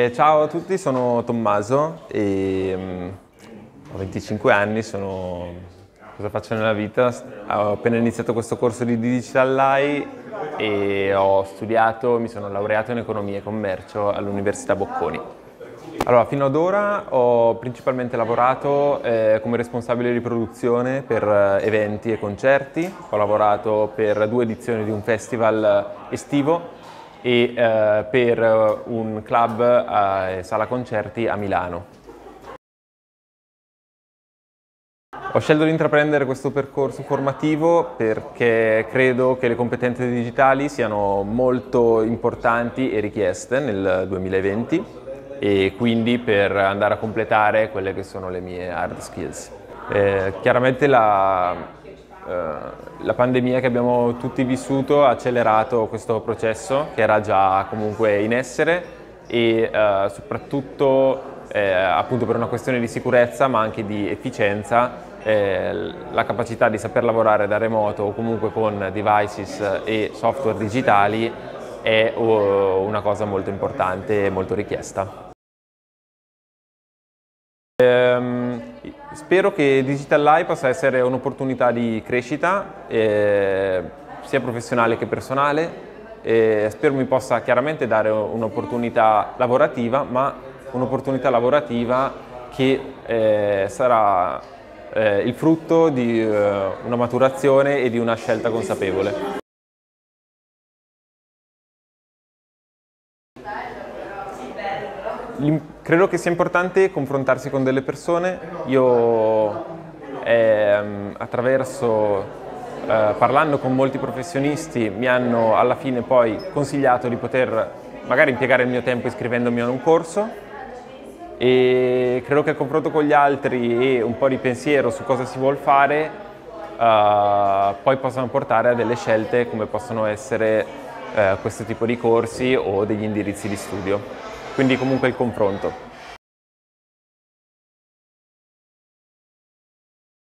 Ciao a tutti, sono Tommaso e ho 25 anni, cosa faccio nella vita? Ho appena iniziato questo corso di Digital AI e ho studiato, mi sono laureato in economia e commercio all'Università Bocconi. Allora, fino ad ora ho principalmente lavorato come responsabile di produzione per eventi e concerti, ho lavorato per 2 edizioni di un festival estivo e per un club a sala concerti a Milano. Ho scelto di intraprendere questo percorso formativo perché credo che le competenze digitali siano molto importanti e richieste nel 2020 e quindi per andare a completare quelle che sono le mie hard skills. Chiaramente la pandemia che abbiamo tutti vissuto ha accelerato questo processo che era già comunque in essere e soprattutto appunto per una questione di sicurezza ma anche di efficienza la capacità di saper lavorare da remoto o comunque con devices e software digitali è una cosa molto importante e molto richiesta. Spero che Digital AI possa essere un'opportunità di crescita sia professionale che personale. Spero mi possa chiaramente dare un'opportunità lavorativa, ma un'opportunità lavorativa che sarà il frutto di una maturazione e di una scelta consapevole. Credo che sia importante confrontarsi con delle persone. Io parlando con molti professionisti mi hanno alla fine poi consigliato di poter magari impiegare il mio tempo iscrivendomi a un corso e credo che il confronto con gli altri e un po' di pensiero su cosa si vuol fare poi possano portare a delle scelte come possono essere questo tipo di corsi o degli indirizzi di studio. Quindi comunque il confronto.